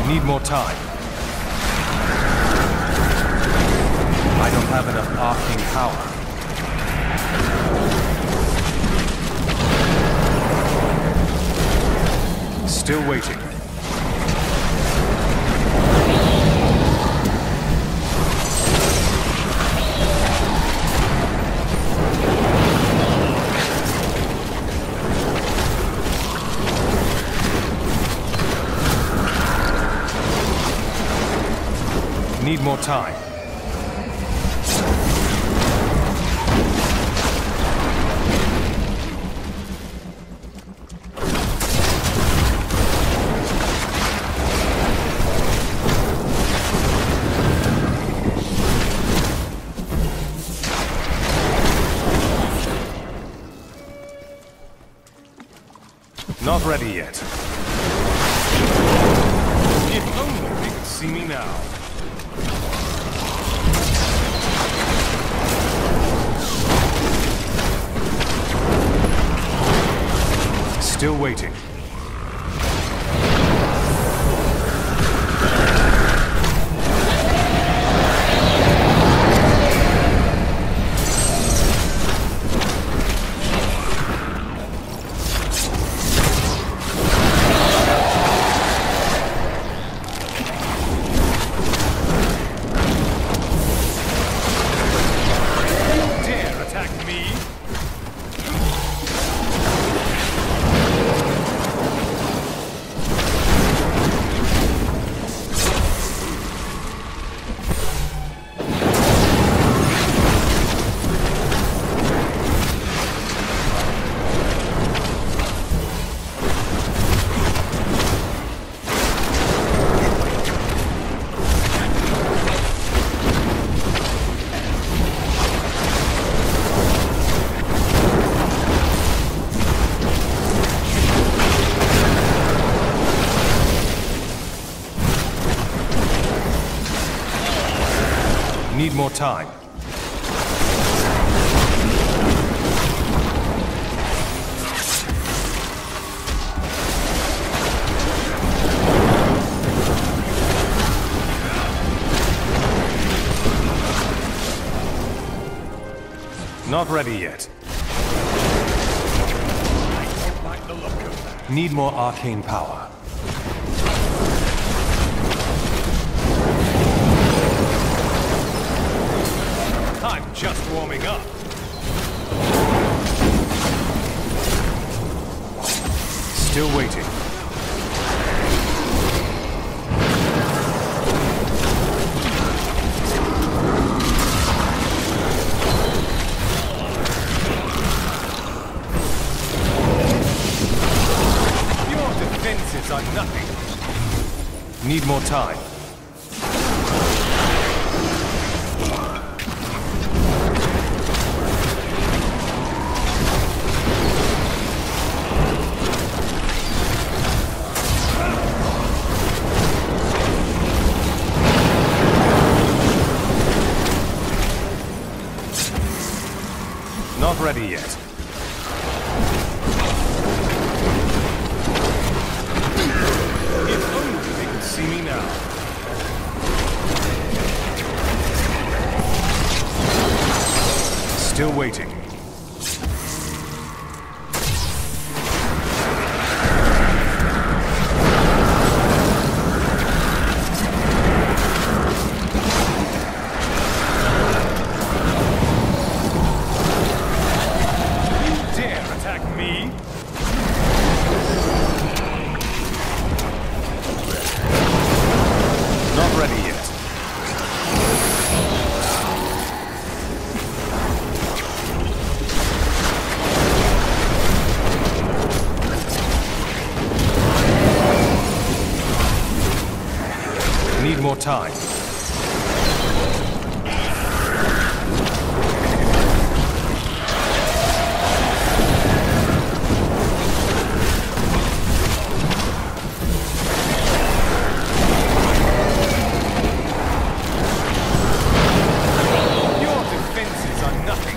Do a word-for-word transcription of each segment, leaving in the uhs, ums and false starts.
Need more time. I don't have enough arcane power. Still waiting. Need more time. Not ready yet. If only they could see me now. Still waiting. Need more time. Not ready yet. I don't like the look of that. Need more arcane power. I'm just warming up. Still waiting. Your defenses are nothing. Need more time. Not ready yet. If only they could see me now. Still waiting. Need more time. Your defenses are nothing.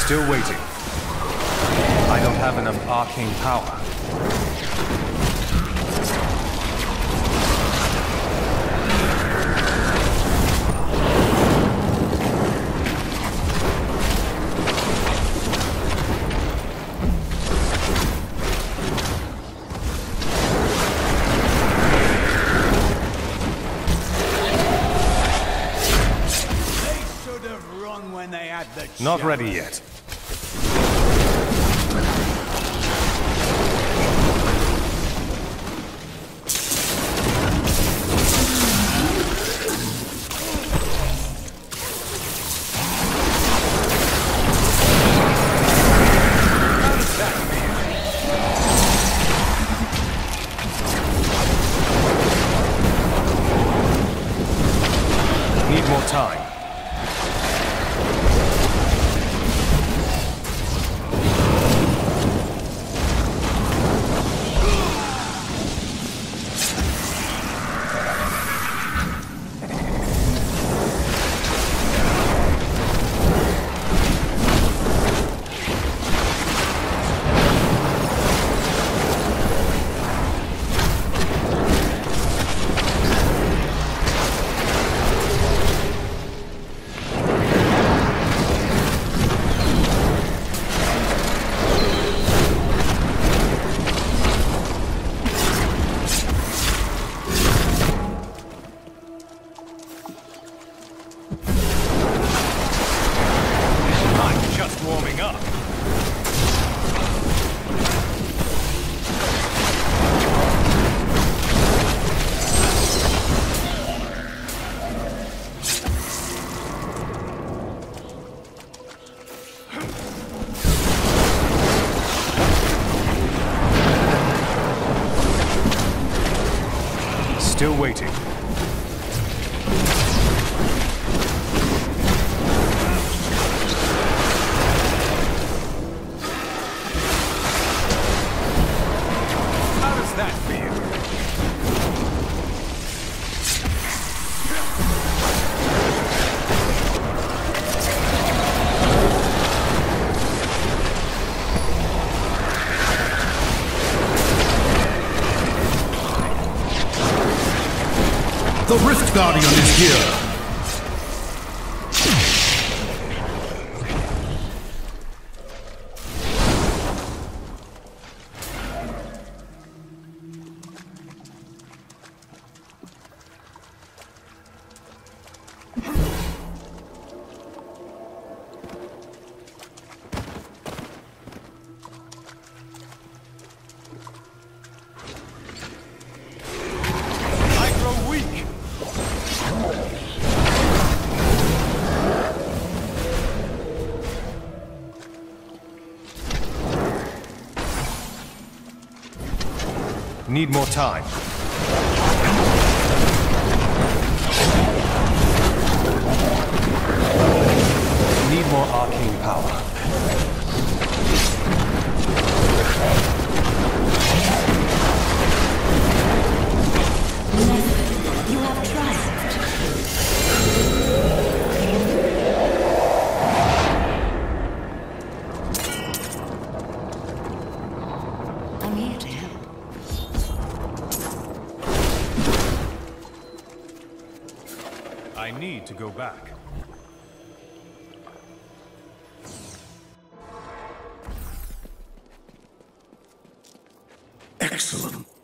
Still waiting. I don't have enough arcane power. When they had the Not ready yet. Need more time. Warming up. Still waiting. That feel? The Rift Guardian is here! Need more time. Need more arcane power. You have triumphed. I'm here to help. I need to go back. Excellent.